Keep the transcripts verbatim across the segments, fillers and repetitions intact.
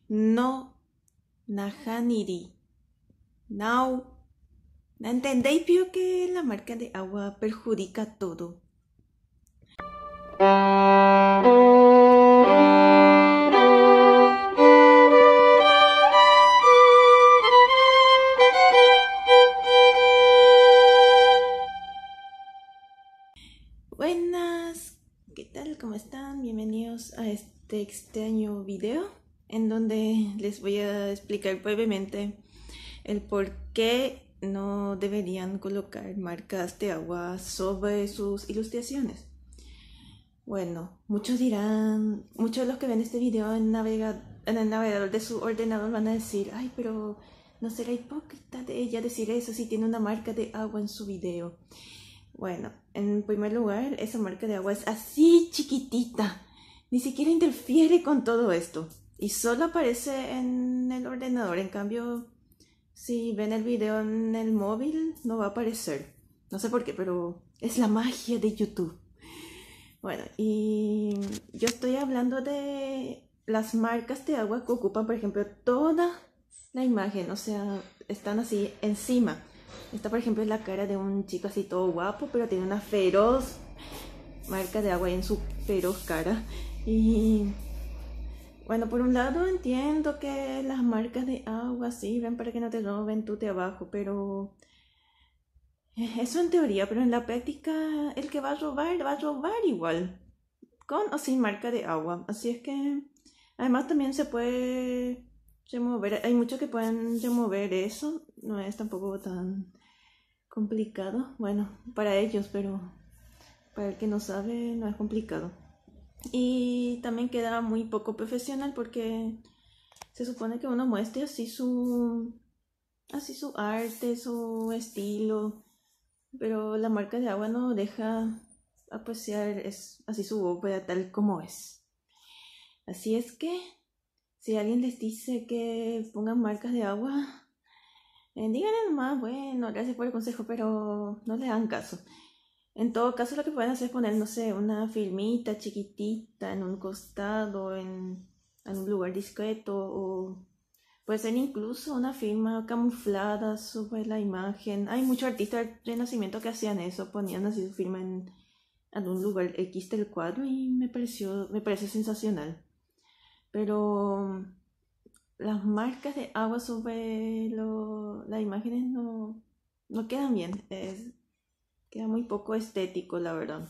No Najaniri. Now. ¿No entendéis, pío, que la marca de agua perjudica todo? Buenas, ¿qué tal? ¿Cómo están? Bienvenidos a este extraño video en donde les voy a explicar brevemente el por qué no deberían colocar marcas de agua sobre sus ilustraciones. Bueno, muchos dirán, muchos de los que ven este video en, navega, en el navegador de su ordenador van a decir, ay, pero no será hipócrita de ella decir eso si tiene una marca de agua en su video. Bueno, en primer lugar, esa marca de agua es así chiquitita, ni siquiera interfiere con todo esto y solo aparece en el ordenador. En cambio, si ven el video en el móvil, no va a aparecer. No sé por qué, pero es la magia de YouTube. Bueno, y yo estoy hablando de las marcas de agua que ocupan, por ejemplo, toda la imagen, o sea, están así encima. Esta, por ejemplo, es la cara de un chico así todo guapo, pero tiene una feroz marca de agua en su feroz cara. Y bueno, por un lado entiendo que las marcas de agua sirven para que no te roben tu trabajo, pero eso en teoría, pero en la práctica el que va a robar va a robar igual, con o sin marca de agua. Así es que además también se puede remover, hay muchos que pueden remover eso, no es tampoco tan complicado, bueno, para ellos, pero para el que no sabe no es complicado. Y también queda muy poco profesional porque se supone que uno muestre así su así su arte, su estilo, pero la marca de agua no deja apreciar es así su obra tal como es. Así es que si alguien les dice que pongan marcas de agua, Eh, díganle nomás, bueno, gracias por el consejo, pero no le hagan caso. En todo caso, lo que pueden hacer es poner, no sé, una filmita chiquitita en un costado, en, en un lugar discreto, o puede ser incluso una firma camuflada sobre la imagen. Hay muchos artistas del Renacimiento que hacían eso, ponían así su firma en, en un lugar X del cuadro y me pareció, me parece sensacional. Pero las marcas de agua sobre lo, las imágenes no, no quedan bien, es, queda muy poco estético, la verdad.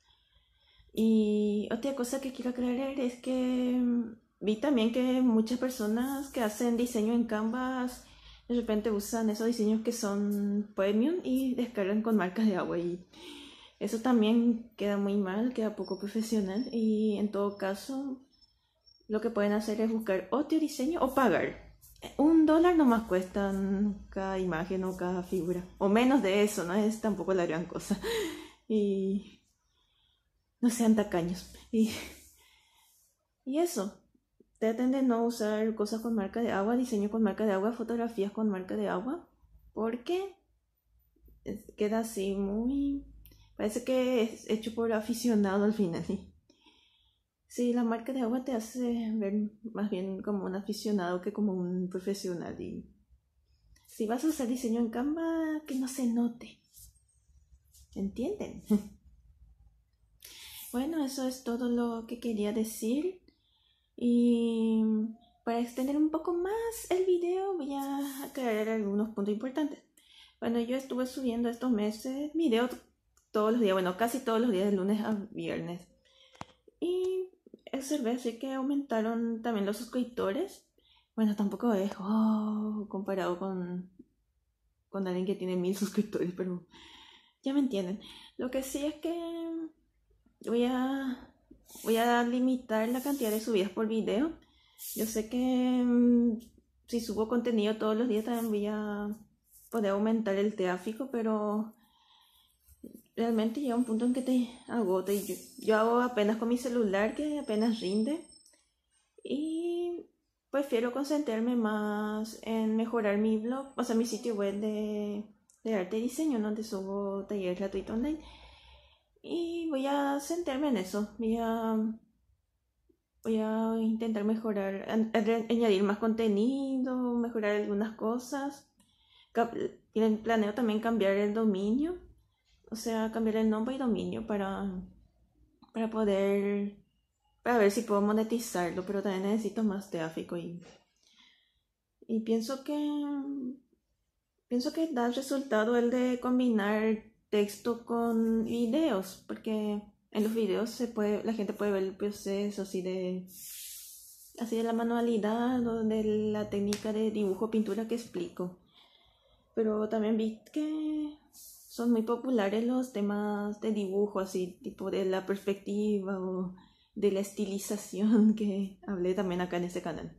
Y otra cosa que quiero aclarar es que mm, vi también que muchas personas que hacen diseño en Canvas de repente usan esos diseños que son premium y descargan con marcas de agua, y eso también queda muy mal, queda poco profesional, y en todo caso lo que pueden hacer es buscar otro diseño o pagar. Un dólar nomás cuestan cada imagen o cada figura. O menos de eso, no es tampoco la gran cosa. Y no sean tacaños. Y, y eso. Traten de no usar cosas con marca de agua, diseño con marca de agua, fotografías con marca de agua. Porque queda así muy... Parece que es hecho por aficionado al final. Sí, la marca de agua te hace ver más bien como un aficionado que como un profesional. Y si vas a usar diseño en Canva, que no se note. ¿Entienden? Bueno, eso es todo lo que quería decir. Y para extender un poco más el video, voy a aclarar algunos puntos importantes. Bueno, yo estuve subiendo estos meses videos todos los días, bueno, casi todos los días, de lunes a viernes. Y observé así que aumentaron también los suscriptores. Bueno, tampoco es oh, comparado con, con alguien que tiene mil suscriptores, pero ya me entienden. Lo que sí es que voy a, voy a limitar la cantidad de subidas por video. Yo sé que mmm, si subo contenido todos los días también voy a poder aumentar el tráfico, pero realmente llega un punto en que te agota, y yo, yo hago apenas con mi celular, que apenas rinde, y prefiero concentrarme más en mejorar mi blog, o sea, mi sitio web de, de arte y diseño, donde subo talleres gratuitos online, y voy a centrarme en eso. Voy a voy a intentar mejorar, an- a- añadir más contenido, mejorar algunas cosas. Cap- tienen- Planeo también cambiar el dominio, o sea, cambiar el nombre y dominio para, para poder, para ver si puedo monetizarlo, pero también necesito más tráfico y, y pienso que, pienso que da resultado el de combinar texto con videos, porque en los videos se puede, la gente puede ver el proceso así de, así de la manualidad o de la técnica de dibujo, pintura que explico. Pero también vi que son muy populares los temas de dibujo, así tipo de la perspectiva o de la estilización que hablé también acá en este canal.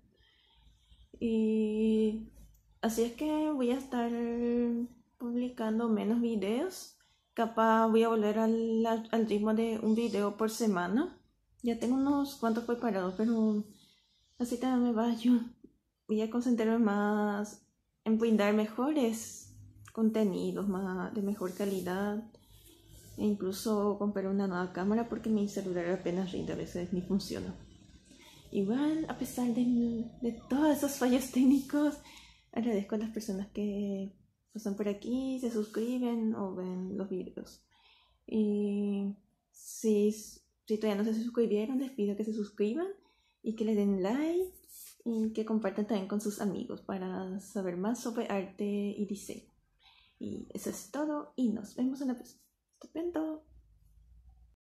Y así es que voy a estar publicando menos videos. Capaz voy a volver al, al ritmo de un video por semana. Ya tengo unos cuantos preparados, pero así también me va yo. Voy a concentrarme más en brindar mejores contenidos más de mejor calidad e incluso comprar una nueva cámara porque mi celular apenas rinde, a veces ni funciona. Igual, a pesar de, de todos esos fallos técnicos, agradezco a las personas que pasan por aquí, se suscriben o ven los videos. Y si, si todavía no se suscribieron, les pido que se suscriban y que le den like y que compartan también con sus amigos para saber más sobre arte y diseño. Y eso es todo y nos vemos en la próxima. Estupendo.